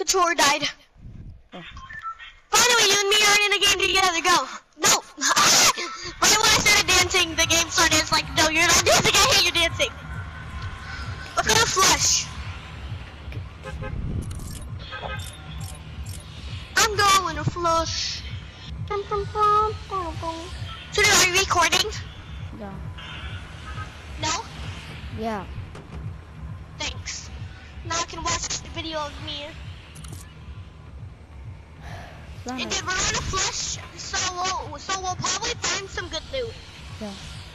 controller died. Oh. Finally, you and me are in a game together. Go. No. Right when I started dancing, the game started. It's like, no, you're not dancing. I hate you dancing. Let's go to flush. I'm going to flush. So, are you recording? Yeah. No? Yeah. Thanks. Now I can watch the video of me. And then we're gonna flush, so we'll probably find some good loot. Yeah.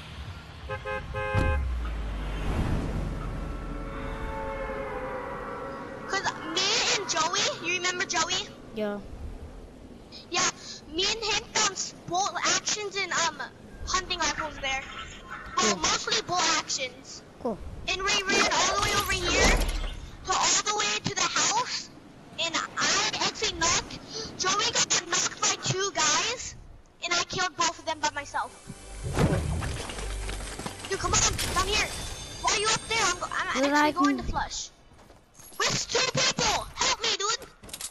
Cause me and Joey, you remember Joey? Yeah. Yeah, me and him found bolt actions and hunting rifles there. Well, Cool. mostly bolt actions. Cool. And we ran all the way over here to all the way to the house. And I actually knocked. Joey got knocked by 2 guys, and I killed both of them by myself. Dude, come on, down here. Why are you up there? I'm actually going to flush. With 2 people. Help me, dude.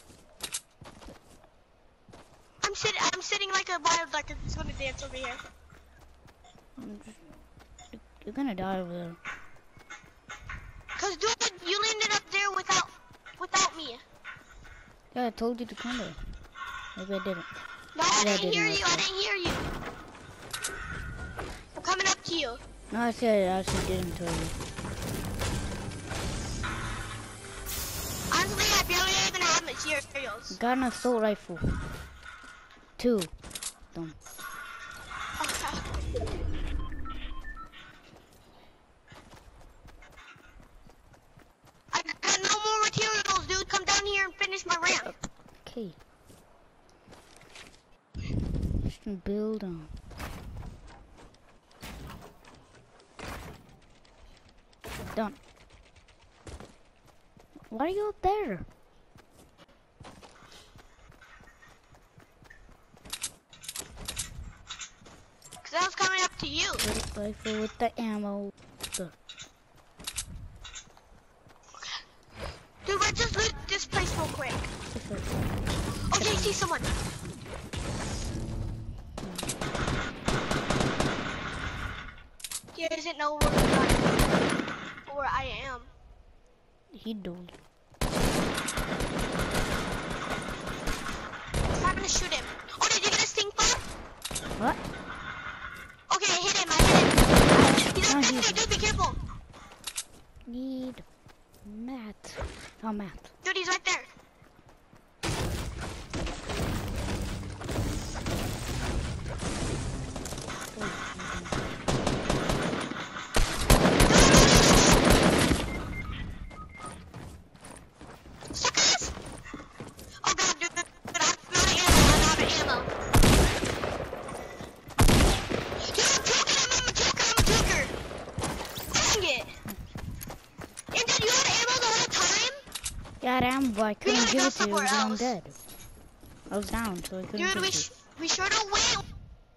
I'm sitting like a wild duck. I'm just gonna dance over here. You're gonna die over there. Cause dude, you landed up there without me. Yeah, I told you to come there. Maybe I didn't. No, I Yeah, didn't hear you. I actually. didn't hear you. I'm coming up to you. No, I said I actually didn't tell you. Honestly, I barely even have materials. Got an assault rifle. 2. Them. Okay. I got no more materials, dude. Come down here and finish my ramp. Okay. Just build on. Done. Why are you up there? Cause I was coming up to you. Rifle with the ammo. Good. Dude, let's just loot this place real quick. Okay, I see someone. He doesn't know where I am. He don't. I'm gonna shoot him. Oh, did you get a stink bomb? What? Okay, I hit him. He's up this way, dude. Be careful. Need Matt. Oh, Matt. Dude, he's right there. Suckers! Oh god, dude, I'm out of ammo. Dude, I'm joker. Dang it. And did you have ammo the whole time? Yeah, I am, but I couldn't gotta give go it to you somewhere because I'm else. dead. I was down, so I couldn't Dude, give it to you. we sure don't win.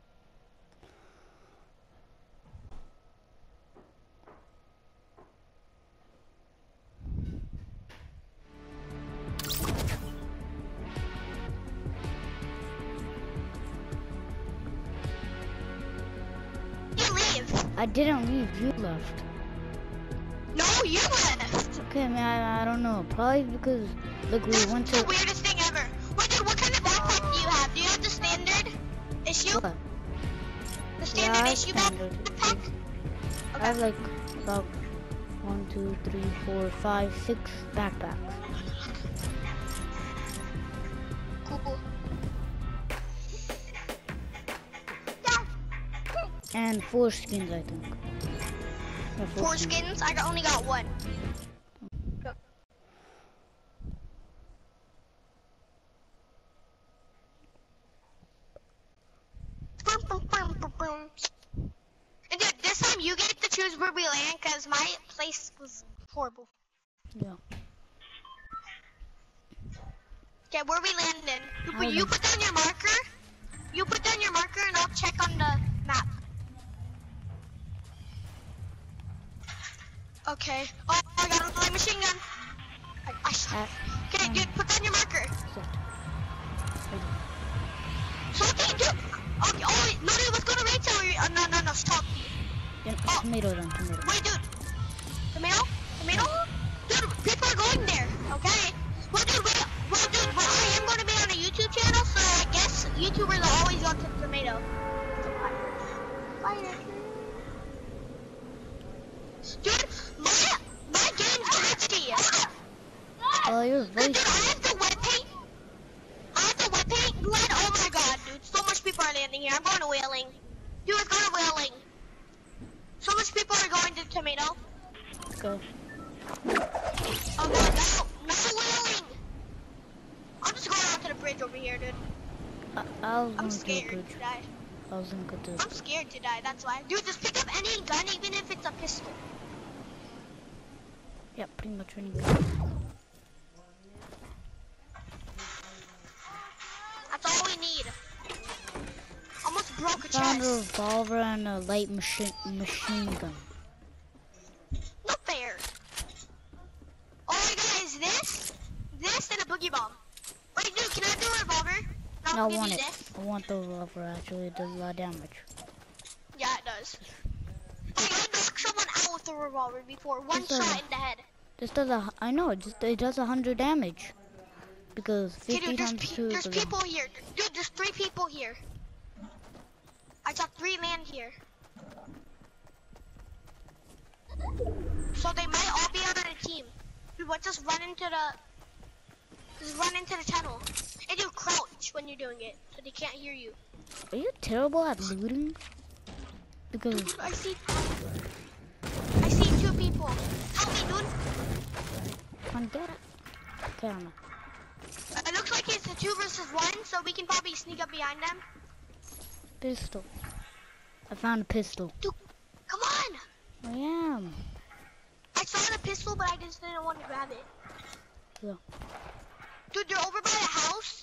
You leave. I didn't leave, you left. No, you left. Okay, man, I don't know. Probably because, look, we That's went the to... weirdest thing ever. Wait, dude, what kind of backpack do you have? Do you have the standard issue? What? The standard Yeah, issue standard. backpack? I have like about 1, 2, 3, 4, 5, 6 backpacks. Cool. And 4 skins, I think. Yeah, 4 skins? I only got 1. And dude, this time you get to choose where we land because my place was horrible. Yeah. Okay, where we landing? Will you put down your marker? You put down your marker and I'll check on the map. Okay. Oh, I got a machine gun. Okay, dude, put down your marker. So, okay, dude. Okay, oh, wait, no, dude, let's go to raid tower. No, stop. Yeah, tomato then, tomato. Wait, dude. Tomato? Tomato? Dude, people are going there, okay? Well, dude, I am going to be on a YouTube channel, so I guess YouTubers are always on to tomato. Fire. Dude, my game's glitchy. Oh, your Dude, voice. I have the wet paint. Glenn, oh my god, dude. So much people are landing here. I'm going to Whaling. Dude, let's go to Whaling. So much people are going to Tomato. Go. Oh god, no Whaling. I'm just going out to the bridge over here, dude. I'm scared to die. I was gonna go to. I'm scared to die, that's why. Dude, just pick up any gun, even if it's a pistol. Yeah, pretty much any gun. That's all we need. Almost broke a Found a chest. revolver and a light machine gun. Not fair. All I got is this, and a boogie bomb. Wait, dude, can I have the revolver? No, I give want you it. this. I want the revolver. Actually, it does a lot of damage. Yeah, it does. I knocked someone out with the revolver before. One This does shot a- in the head. This does a. I know. It does 100 damage. Because Okay, 50 dude, times 2 there's is people here. Dude, there's 3 people here. I saw 3 land here. So they might all be on a team. Dude, let's just run into the tunnel. And do crouch when you're doing it, so they can't hear you. Are you terrible at looting? Because Dude, I see 2 people. Help me, dude. come on, get it. Get on it. It looks like it's a 2 versus 1, so we can probably sneak up behind them. Pistol. I found a pistol. Dude, come on! I am. I saw the pistol, but I just didn't want to grab it. Yeah. Dude, they're over by the house.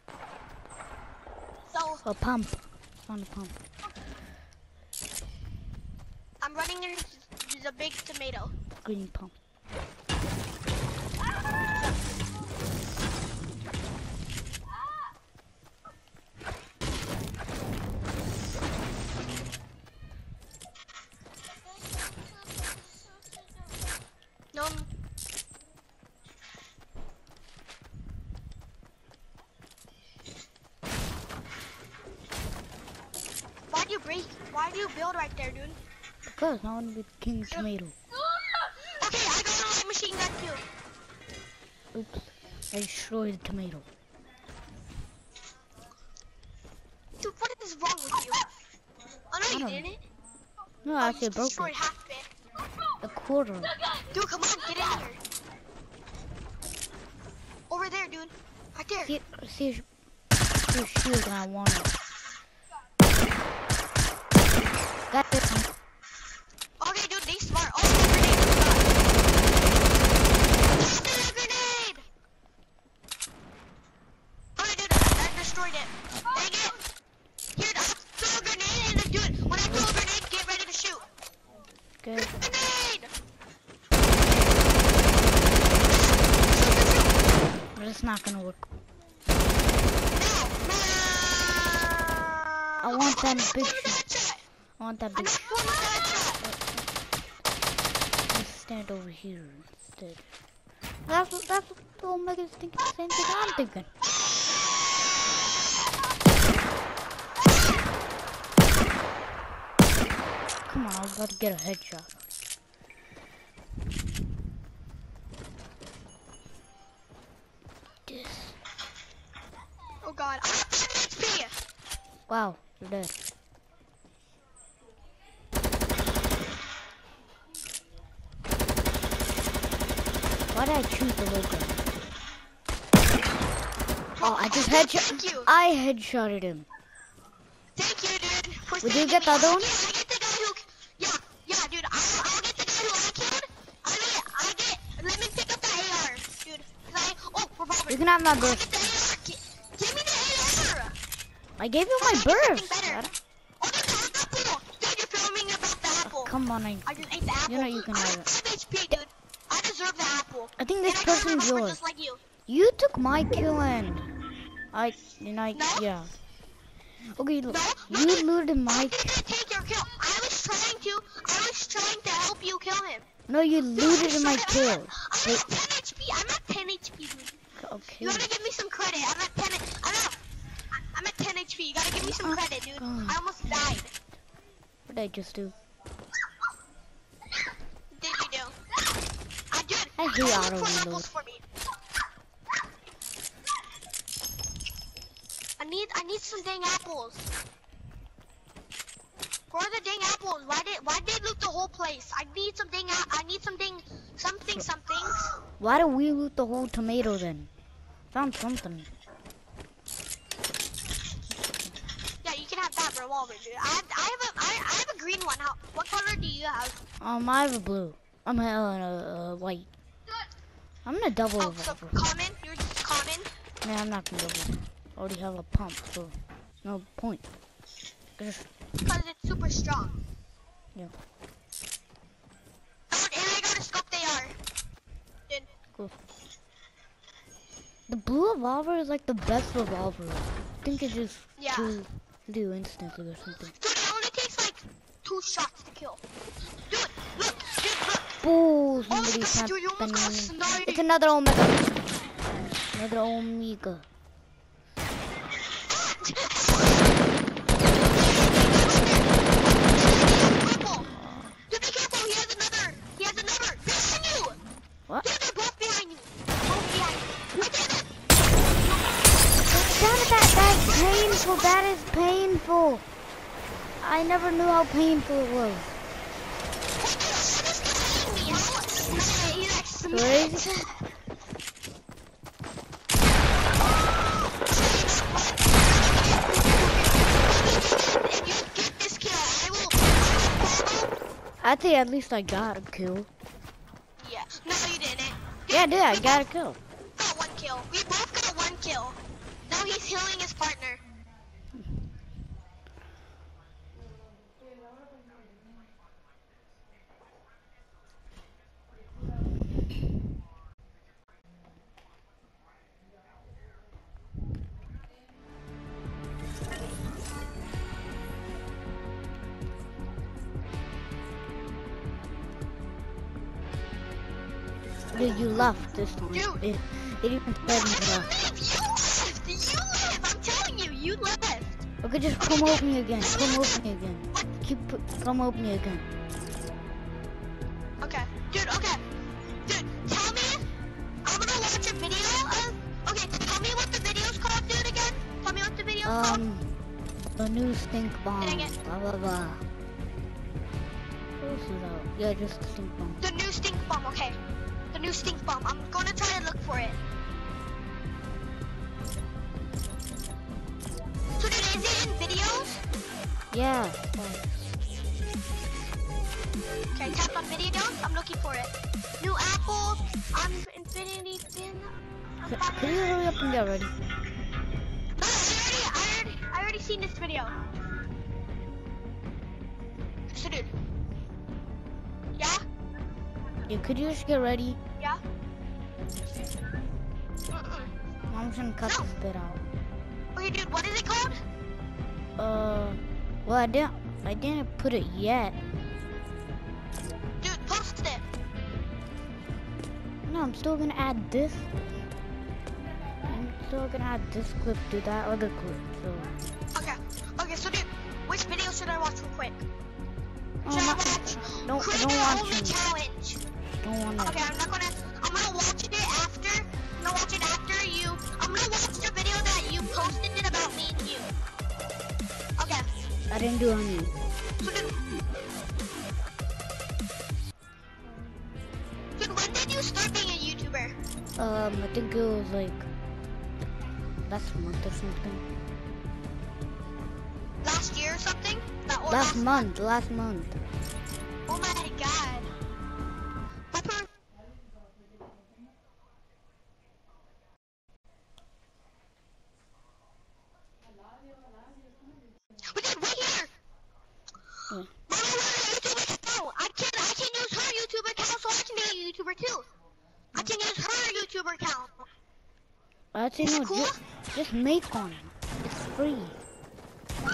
So, A pump. Found a pump. I'm running into the big tomato. Green pump. No. Why do you break? Why do you build right there, dude? Because I want to be King Tomato. Okay, I got a light machine gun too. Oops. I destroyed the tomato. Dude, what is wrong with you? Oh no, you don't didn't. No, Oh, I you actually just broke destroyed it. half of it. A quarter. Dude, come on, get in here. Over there, dude. Right there. See your shield and I want it. Got this. Okay, dude, they smart. Oh, the grenade! Okay, dude, I destroyed it. Dang it. Here, I'll throw a grenade and then, dude, when I throw a grenade, get ready to shoot. Good. Grenade! But it's not gonna work. No! I want that big shot. shot. I want that I big knocked one with that shot. Let's stand over here instead. That's what the Omega's thinking the same thing I'm thinking. Come on, I was about to get a headshot. This. Oh god, I have 10 HP! Wow, you're dead. Why did I choose the low gun? Oh, I just Thank you. I headshotted him. Thank you, dude. For Would you saving get the me. other one? Yeah, I get the guy who. Yeah, dude. I'll get the guy who I killed. I get. Let me pick up the AR, dude. Revolver. You can have my I'll burst. get the AR. Give me the AR. I gave you my I get something burst. better. Oh, there's an apple. Dude, you're filming about the apple. Come on, I just ate the apple. you know you can I have have it. 5 HP, dude. I deserve deserve the apple. I think this And I got a person's revolver yours. just like you. You took my kill and No? yeah. Okay, look, No? you looted I my didn't take your kill. I was trying to help you kill him. No, you Dude, looted my kill. I'm at 10 HP. I'm at 10 HP, dude. Okay. You gotta give me some credit. I'm at 10. I'm at 10 HP. You gotta give me some credit, dude. God. I almost died. What did I just do? Did you do? I did. I hate Go look auto for reload. apples for me. I need some dang apples. Where are the dang apples? Why did they loot the whole place? I need some dang something. Why do we loot the whole tomato then? Found something. Yeah, you can have that revolver, dude. I have a green one. What color do you have? I have a blue. I'm a white. I'm gonna double Oh, so revolver. common? You're just common? Nah, I'm not gonna double. I already have a pump, so no point. Just Because it's super strong. Yeah. Oh, and I got a scope they are. Dude. Cool. The blue revolver is like the best revolver. I think it just Yeah. do instantly or something. Dude, it only takes like 2 shots to kill. Dude, look. Oh, Oh my somebody's god, dude, you almost got happening. sniped. It's another Omega. Another Omega. Dude, be careful, he has another. Behind you. What? Dude, they're both behind you. Look at it. Damn it, that's painful. That is painful. I never knew how painful it was. Crazy. I think at least I got a kill. Yeah. No, you didn't. Yeah, I did. I got a kill. Got 1 kill. We both got 1 kill. Now he's healing his partner. Dude, you left this time. Dude. It even said you left. You left. I'm telling you, you left. Okay, just come over me again. Come over me again. Come over me again. Okay. Dude, okay. Dude, tell me. I'm gonna watch a video of. Okay, tell me what the video's called, dude, again. Tell me what the video's called. The new stink bomb. Dang it. Blah blah blah. What else is out? Yeah, just the stink bomb. The new stink bomb, okay. The new stink bomb. I'm gonna try to look for it. So dude, is it in videos? Yeah. Okay, tap on videos. I'm looking for it. New apple. I'm infinity fin. Can you hurry up and get ready? No, I already seen this video. So dude. Yeah? Yeah, could you just get ready? Yeah? I'm just gonna cut No. this bit out. Okay, dude, what is it called? Well, I didn't put it yet. Dude, post it. No, I'm still gonna add this. I'm still gonna add this clip to that other clip. So. Okay, so dude, which video should I watch real quick? Oh, Should I not, watch I don't Creator Only want you. Challenge? Don't want to. Okay, I'm gonna watch it after. I'm gonna watch it after you. I'm gonna watch the video that you posted it about me and you. Okay. I didn't do any. So dude, when did you start being a YouTuber? I think it was like last month or something. Last year or something? Last month. Oh my god. But dude, right here. Yeah. No, I can't use her YouTube account, so I can be a YouTuber too. YouTuber account. I'd say Is no, it cool? just make one. It's free. No,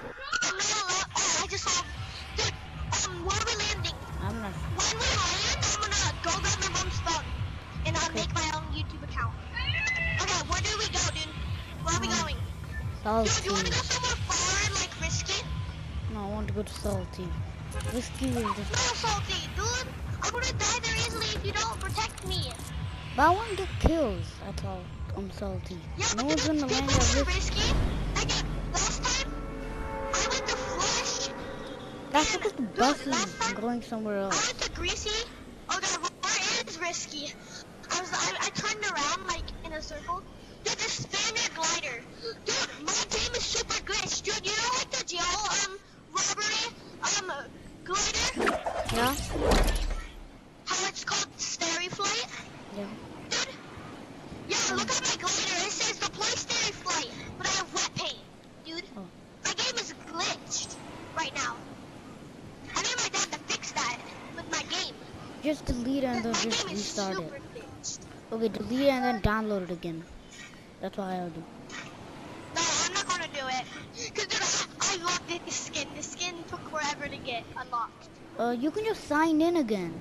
I just saw. Dude, where are we landing? I'm not. When we land, I'm gonna go grab my mom's phone, and I'll make my own YouTube account. Okay, where do we go, dude? Where are we going? Salty. Dude, you wanna go somewhere far and like risky? No, I want to go to Salty. Risky is just. No, Salty, dude. I'm gonna die there easily if you don't protect me. But I want to get kills. That's all. I'm Salty. Yeah, No but one's dude, gonna land people at are Risky. risky. Like last time, I went to Flush. That's and, because the dude, bus last is time going somewhere I else. went to Greasy. Oh god, where is risky? I turned around like in a circle. Dude, the Spaniard glider. Dude, my game is super glitched. Dude, you know like the jail robbery glider? Yeah? How it's called Starry Flight? Yeah. Dude. Yeah, look at my glider. It says the play Starry Flight, but I have wet paint. Dude, Oh. my game is glitched right now. I need my dad to fix that with my game. Just delete it and then My just game is restart super it. glitched. Okay, delete it and then download it again. That's what I'll do. No, I'm not gonna do it. Cause dude, I love this skin. This skin took forever to get unlocked. You can just sign in again.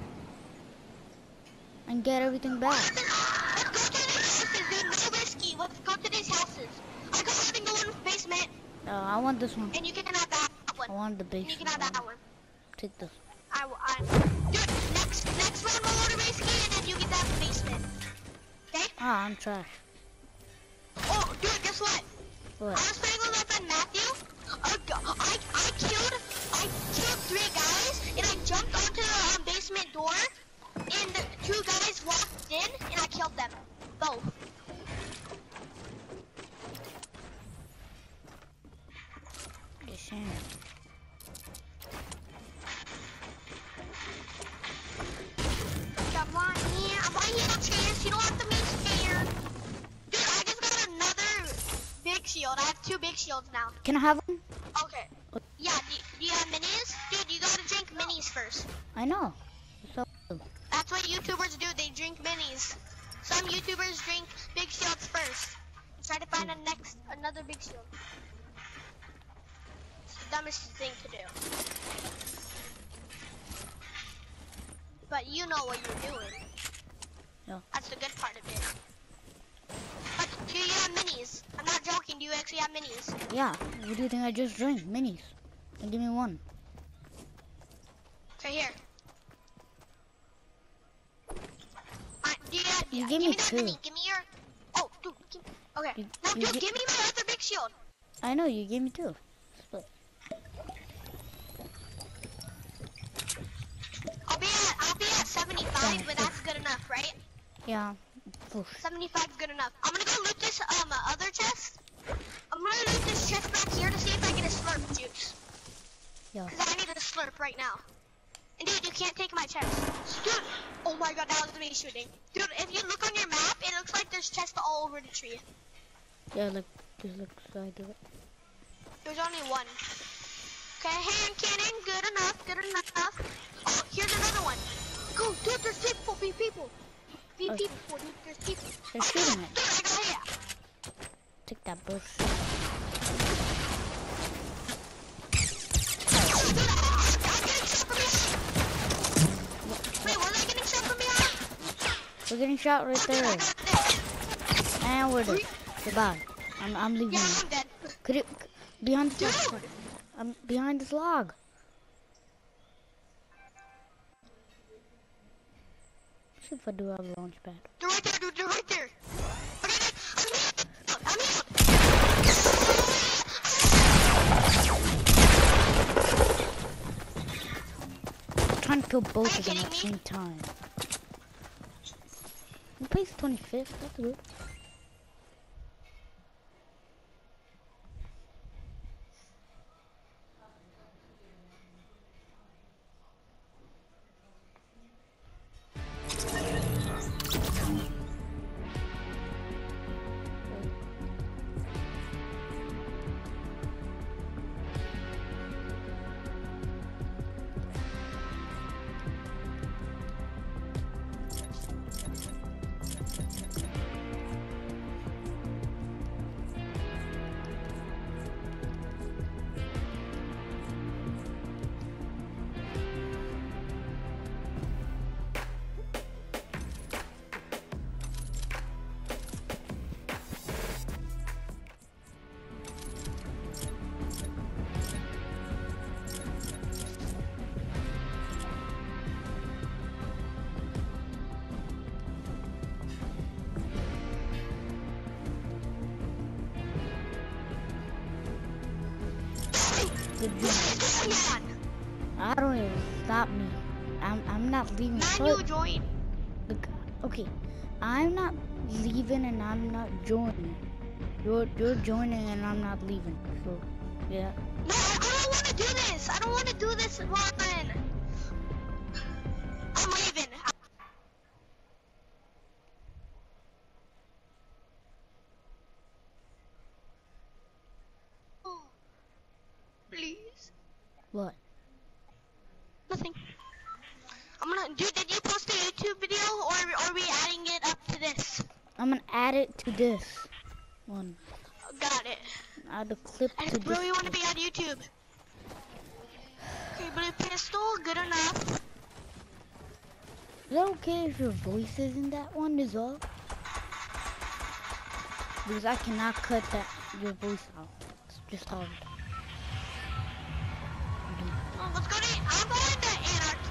And get everything back. Let's go to these houses, dude. No risky. Let's go to these houses. I go ahead and go in the basement, I want this one. and you can have that one. I want the And you base can have that one. Take this. Dude, next round we'll go to risky, and then you get that basement. Okay? Ah, I'm trash. Oh, dude, guess what? I What? was playing with my friend Matthew. I killed 3 guys, and I jumped onto the basement door, and the 2 guys walked in, and I killed them. Both. Just saying. Come on, yeah, I'm right here, Chance. You don't have to be scared. Dude, I just got another big shield. I have 2 big shields now. Can I have one? Okay. Yeah, do you have minis? Dude, you gotta drink minis first. I know. So, That's what YouTubers do. They drink minis. Some YouTubers drink big shields first. Try to find another big shield. It's the dumbest thing to do. But you know what you're doing. Yeah. That's the good part of it. But do you have minis? I'm not joking. Do you actually have minis? yeah. What do you think I just drank? Minis. And give me one. Right here. Do you have, You give gave me me that 2. mini. Give me your. Oh, dude. Okay. No, you dude, give me my other big shield. I know, you gave me 2. Split. I'll be at 75, but that's good enough, right? Yeah. Oof. 75 is good enough. I'm gonna go loot this other chest. I'm gonna loot this chest back here to see if I get a slurp juice. Yeah. Cause I need a slurp right now. And dude, you can't take my chest. Dude, oh my god, that was me shooting. Dude, if you look on your map, it looks like there's chests all over the tree. Yeah, look. Just look side of it. There's only one. Okay, hand cannon, good enough, good enough. Oh, here's another one. Go, dude, there's people, be people. Be Oh. people, dude, there's people. They're shooting it. Dude, I got hit. Take that bush. Wait, was I getting shot from behind? We're getting shot right Dude, I there. got this. And we're dead. Goodbye. I'm leaving. Yeah, you. I'm dead. Could it behind this Dude! log? I'm behind this log. See if I do have a launch pad. They're right there, dude, they're right there. Okay, I'm healed. I'm trying to kill both Are of you them at the kidding same time. He plays 25th. That's good. The join. I don't even stop me. I'm not leaving. Man, you join. Okay, I'm not leaving and I'm not joining. You're joining and I'm not leaving. So yeah. No, I don't want to do this. I don't want to do this one. I'm leaving. Please. What? Nothing. Dude, did you post a YouTube video or are we adding it up to this? I'm gonna add it to this one. Got it. Add the clip I to this. really want to be on YouTube. Okay, blue pistol, good enough. Is that okay if your voice is in that one as well? Because I cannot cut your voice out. It's just hard. Oh, let's go to. I'm going to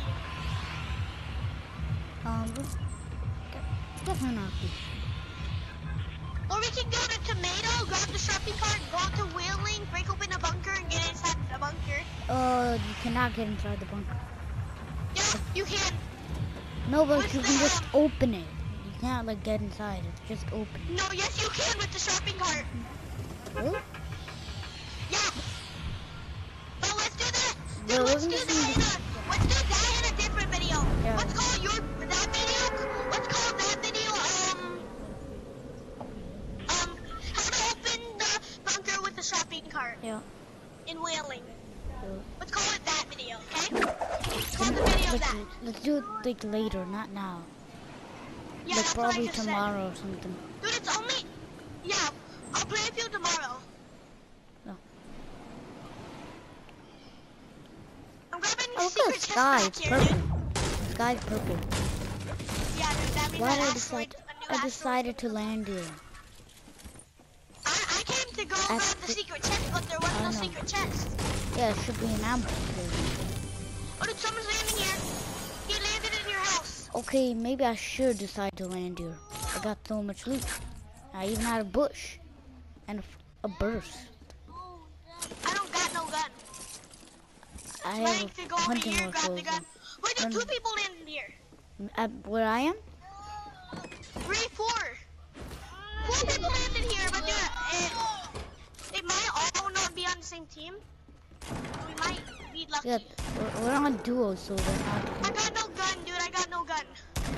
Anarchy. That's Anarchy. Or we can go to Tomato, grab the shopping cart, go to Wheeling, break open a bunker, and get inside the bunker. You cannot get inside the bunker. Yeah, you can. No, but you can just open it. You can't like get inside. It's just open. No, yes you can with the shopping cart. Really? Yeah. But let's do that. Yeah, Dude, let's do that in a different video. Yeah. Let's call that video. Let's call that video how to open the bunker with the shopping cart. Yeah. In Whaling. Yeah. Let's call it that video, okay? Let's call the video that. Let's do it like later, not now. Yeah, like that's what I probably just tomorrow or something. said. Dude, it's only. Yeah, I'll play with you tomorrow. No. I'm grabbing Oh, look secret at the sky. It's chest back here, purple. dude. The sky's purple. Yeah, dude, that means Why that did asteroid, I decided to land here? I came to go grab the secret chest, but there was no secret chest. Yeah, it should be an ambush there. Oh, dude, someone's landing here. He landed in your house. Okay, maybe I should decide to land here. I got so much loot. I even had a bush and a burst. I don't got no gun. I Trying have to a go over hunting here, grab the rifle. gun. Wait, dude, 2 people landed here. At where I am? 3, 4. 4 people landed here, but they might all not be on the same team. We might be lucky. Yeah, we're on duo, so they're not. I got no gun, dude. I got no gun.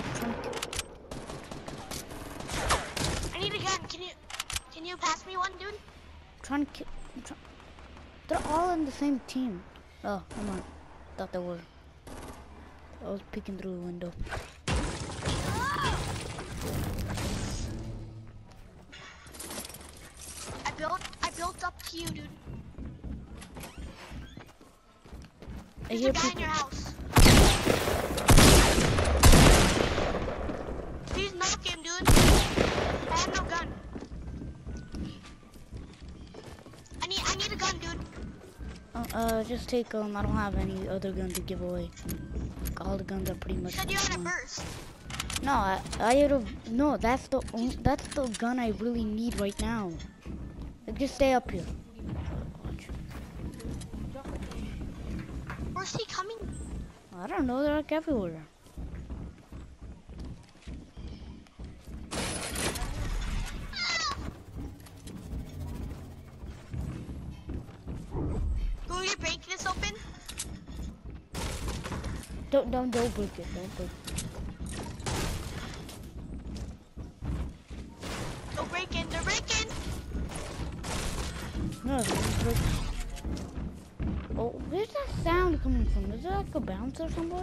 I need a gun. Can you pass me one, dude? Trying to they're all in the same team. Oh, come on. Thought they were. I was peeking through the window. I built up to you, dude. There's a guy in your house. Please knock him, dude. I have no gun. I need a gun, dude. Just take I don't have any other gun to give away. All the guns are pretty much. You said you had a burst. No, I had a no. That's the gun I really need right now. Like, just stay up here. Where's he coming? I don't know. They're like everywhere. Will you break this open? Don't break it. Don't break it. They're breaking. They're breaking. No, don't break it. Oh, where's that sound coming from? Is there like a bouncer somewhere?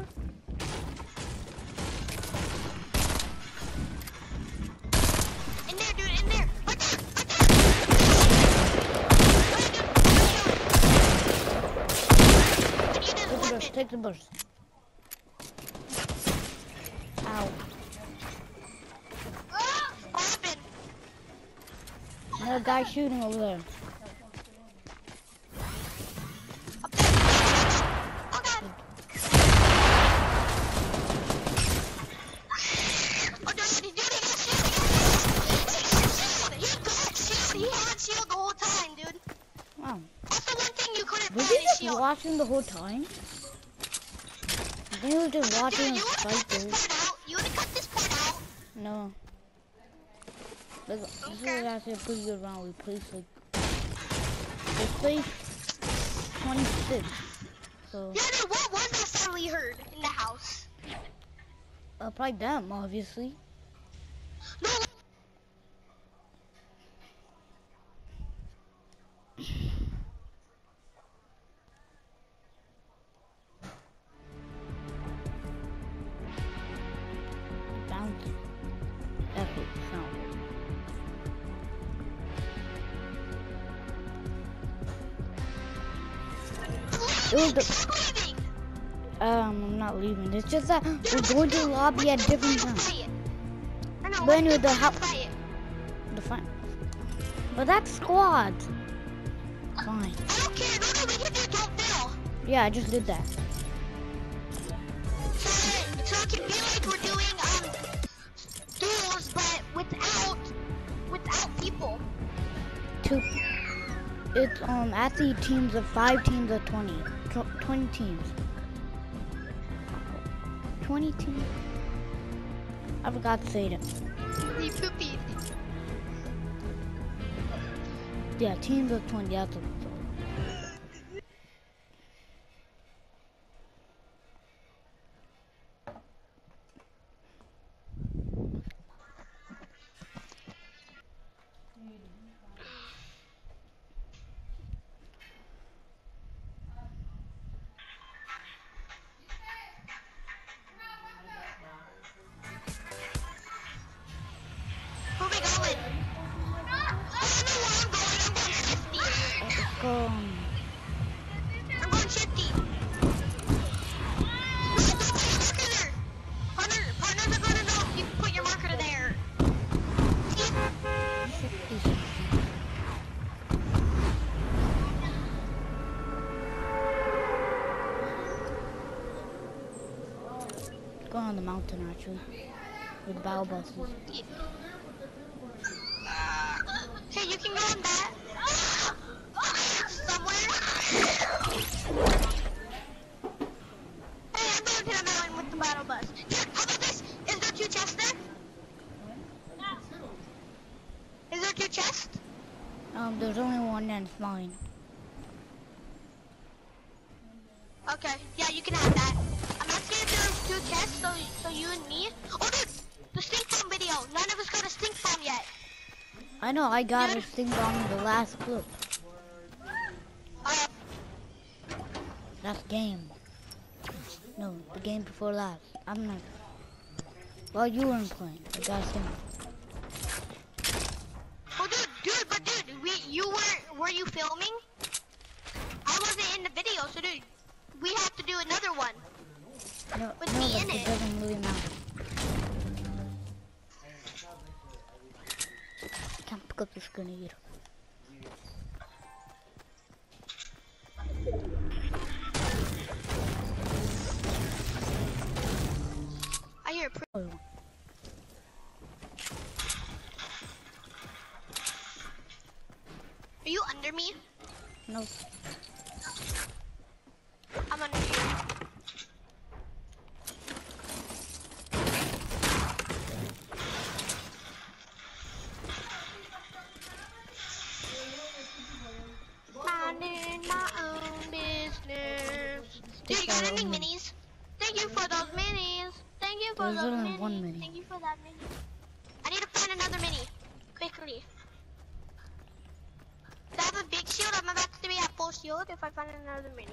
In there, dude. In there. Right there. Right there. I need his weapon. Take the burst. Ow. Weapon. Another guy shooting over there. Oh god. Oh no, dude, he got shield. He got shield. He had shield the whole time, dude. Wow. That's the one thing you couldn't Was he just watching the whole time? They were just watching us fight those. You wanna cut this part out? No. This is actually a pretty good round. We placed like... We placed 26. So... Yeah, dude, what was that sound we heard in the house? Probably them, obviously. No! Bounty. Epic sound. It was the... I'm not leaving. It's just that we're going to the lobby at different times. But anyway, the house... The fight. But that's squad. Fine. I don't care. No, we can do don't fail. Yeah, I just did that. So it can be like we're doing duels, but without people. It's athlete teams of 5 teams of 20. 20 teams. 20 teams. I forgot to say that. You poopy. Yeah, teams of 20. That's what it's called. Where we going? I'm going 50. Partners are gonna know if you put your marker there. Go on the mountain actually, with battle buses. Hey, you can go on that. Somewhere. Hey, I'm going to the mountain with the battle bus. Here, how about this? Is there 2 chests there? Is there 2 chests? There's only one and it's mine. Okay, yeah, you can have that. I'm asking if there's 2 chests, so you and me. Oh, dude, the stink bomb video. None of us got a stink bomb yet. I know, I got a stink bomb in the last clip. That's game. No, the game before last. I'm not. Well, you weren't playing. I got a stink bomb. Oh, dude, were you filming? I wasn't in the video, so dude, we have to do another one. No, With no, me but in it it. doesn't really matter. I can't pick up this grenade. I hear a Oh, Are you under me? no. I'm under you. Minding my own business. Dude, you got any minis? Thank you for those minis. Thank you for There's those only minis. one mini. Thank you for that mini. I need to find another mini. Quickly. If I have a big shield, I'm about to be at full shield if I find another mini.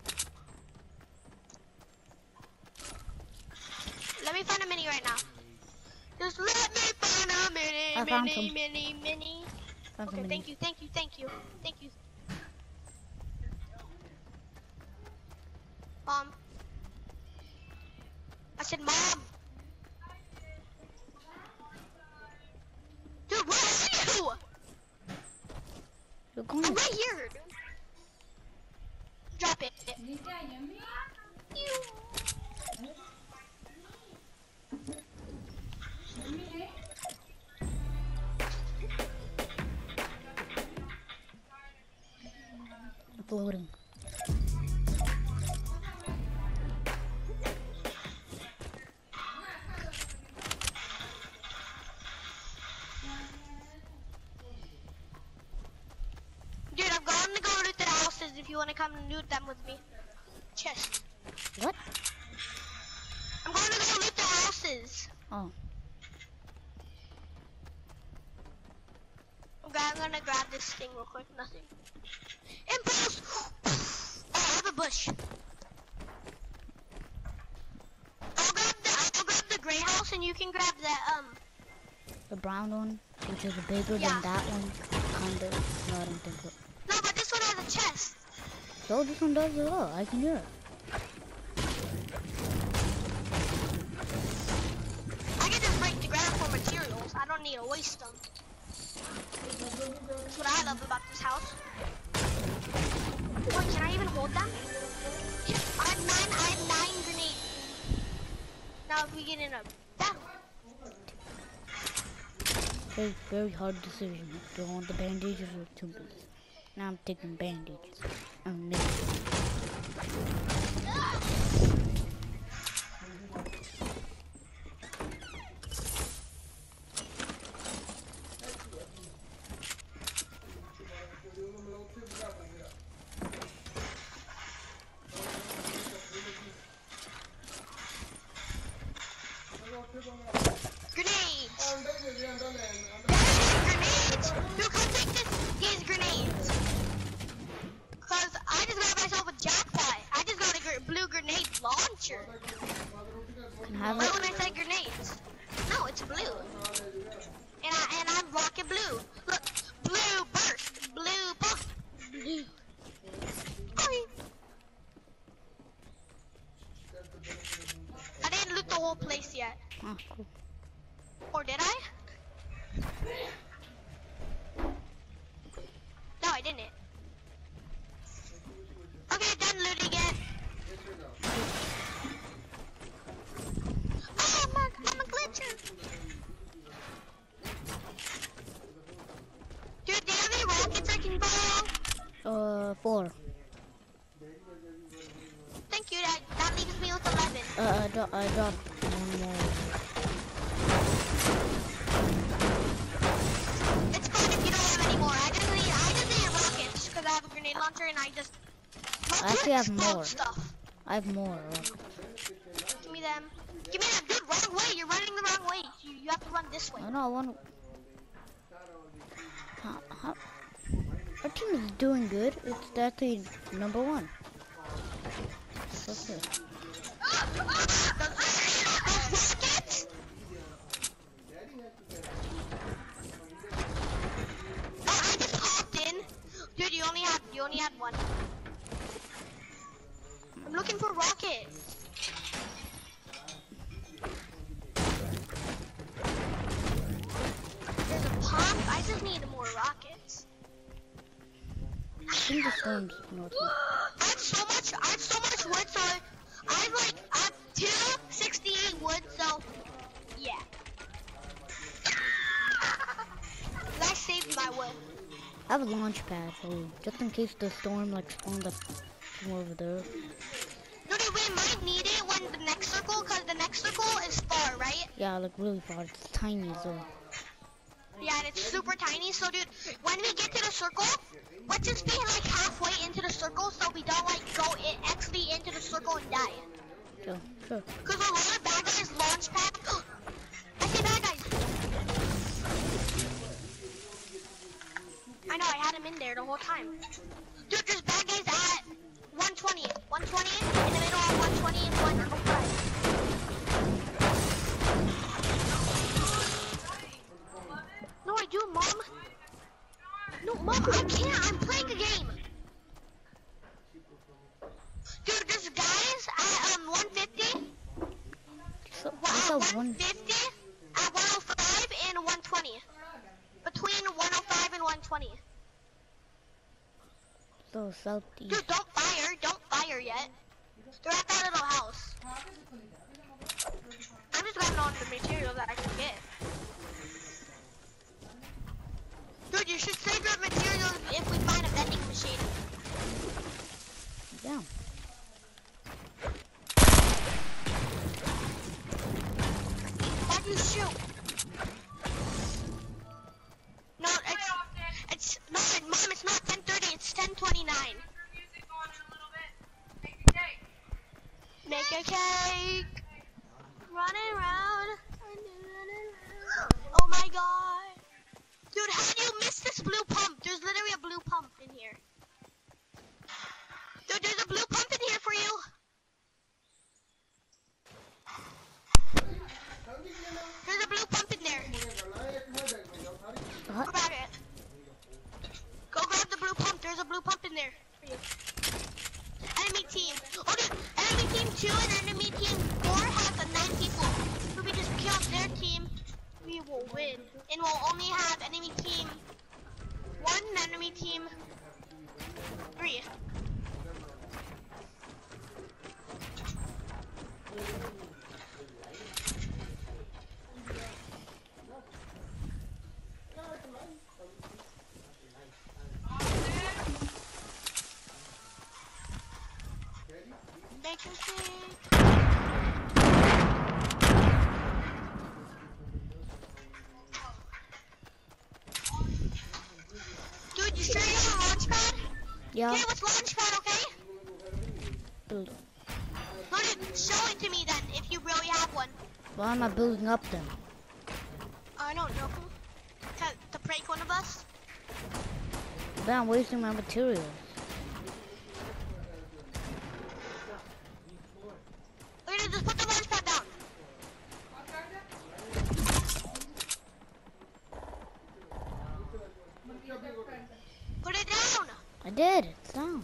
Let me find a mini right now. Just let me find a mini, I found mini, some. mini. Found some Okay, thank minis. you, thank you, thank you, thank you. Mom. I said, Mom. Dude, where are you? You're going I'm to... right here. Drop it. Uploading. if you want to come and loot them with me. Chest. What? I'm going to go loot the houses. Oh. Okay, I'm gonna grab this thing real quick. Nothing. Impulse! Oh, I have a bush. I'll grab the gray house and you can grab the brown one, which is bigger yeah. than that one. Kinda. No, I don't think so. No, but this one has a chest. So this one does as well. I can hear it. I can just break the ground for materials. I don't need to waste them. That's what I love about this house. Wait, can I even hold them? I have 9 grenades. Now if we get in a battle. Very hard decision. Do I want the bandages or tubes? Now I'm taking bandages. I'm missing. Can I have it? When I said grenades. No, it's blue. And I'm rocket blue. Look, blue burst, blue burst, blue. Okay. I didn't loot the whole place yet. Oh, cool. Or did I? No, I didn't. Okay, done looting it. Oh, I'm a glitcher. Dude, do you have any rockets I can borrow? 4. Thank you, that leaves me with 11. I dropped one more. It's fine if you don't have any more. I just need rockets because I have a grenade launcher and I just actually have more. Stuff. I have more. Give me them. Give me them. Dude, wrong way. You're running the wrong way. You have to run this way. I know. I want. Our team is doing good. It's actually number 1. What's this? Rockets? Oh, I just hopped in. Dude, you only had one. I'm looking for rockets. There's a pump. I just need more rockets. I think the storm's north. I have so much wood, so I have 268 wood, so yeah. I saved my wood. I have a launch pad for you, just in case the storm like spawns up from over there. No, dude, we might need it when the next circle, cause the next circle is far, right? Yeah, like really far. It's tiny as well. Yeah, and it's super tiny. So, dude, when we get to the circle, let's just be like halfway into the circle, so we don't like go actually into the circle and die. Yeah, sure. Cause a lot of bad guys launch pad. I see bad guys. I know, I had him in there the whole time. Dude, there's bad guys at 120. 120 in the middle of 120 and 105. No, I do, Mom. No, Mom, I can't. I'm playing a game. Dude, there's guys at 150. So, At 150, at 105, and 120. Between 105 and 120. So southeast. Dude, don't fire yet. They're at that little house. I'm just grabbing all the material that I can get. Dude, you should save your materials if we find a vending machine. Yeah. Why'd you shoot? No, Mom, it's not 10:30, it's 10:29. cake. Running around. Oh my god. Dude, how did you miss this blue pump? There's literally a blue pump in here. Dude, there's a blue pump in here for you. There's a blue pump in there. What? Go grab it. Go grab the blue pump. There's a blue pump in there for you. Enemy team. Oh, dude. Enemy team 2 and enemy team 4 have 9 people. If we just kill their team, we will win. And we'll only have enemy team 1 and enemy team 3. Bacon cake. Dude, you sure you have a launch pad? Yeah. Okay, what's launch pad, okay? Build. Go ahead, show it to me then, if you really have one. Why am I building up then? I don't know. To prank one of us? But I'm wasting my materials. Okay, just put the launch pad down. Put it down. I did. It's down.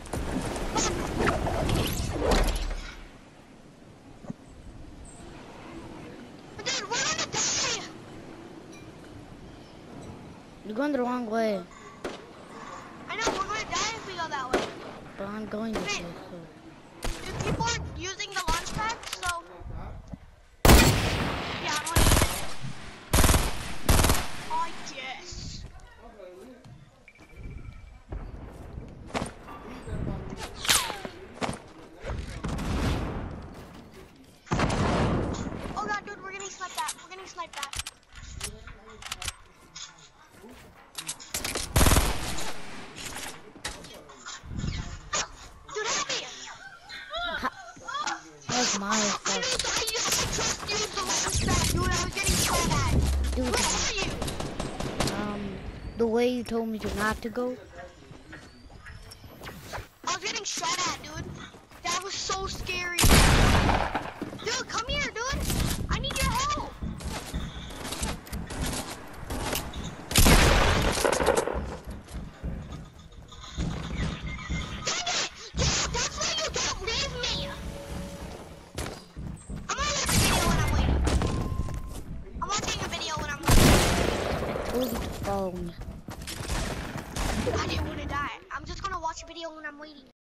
Dude, we're gonna die. You're going the wrong way. I know, we're gonna die if we go that way. But I'm going this way. If people are using the launch pad, so... Yeah, I'm gonna use it. I guess. Oh god, dude, we're getting sniped at. We're getting sniped at. Dude, help me! That's my I fault. just used the launch pad, dude. I was getting shot at. Dude, Where are you? the way you told me to not to go. I was getting shot at, dude. That was so scary. Dude, come here, dude. I need your help. Dang it! Dude, that's why you don't leave me. I'm gonna watch a video when I'm waiting. I'm watching a video when I'm waiting. I told you to follow me. I didn't want to die. I'm just gonna watch a video when I'm waiting.